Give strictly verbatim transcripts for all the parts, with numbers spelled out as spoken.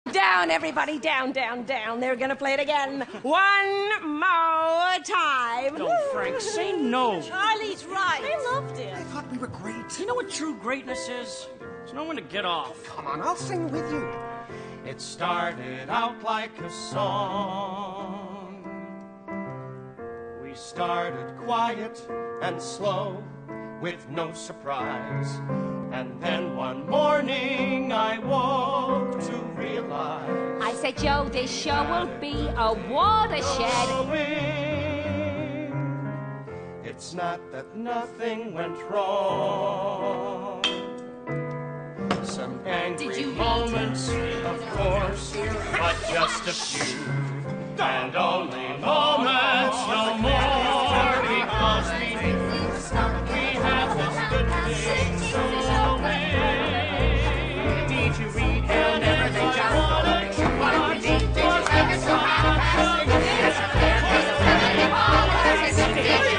Down, everybody, down, down, down. They're gonna play it again. One more time. No, Frank, say no. Charlie's right. They loved it. I thought we were great. You know what true greatness is? It's knowing to get off. Come on, I'll sing with you. It started out like a song. We started quiet and slow, with no surprise. And then one morning I woke to realize I said, Joe, this show will be a watershed. Going. It's not that nothing went wrong. Some angry moments, of course, but just a few. And only moments, no more, because we, we have this good thing so we need to read and never think just what we need to make it so happy. Yes, I can, yes, I can, yes, I can, yes,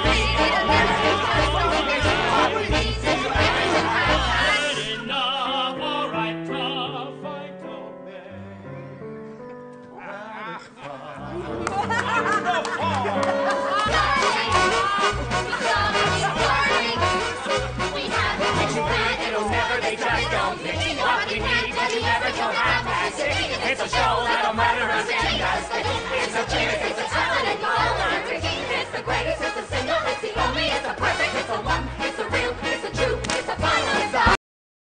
it's a show that'll matter as it does.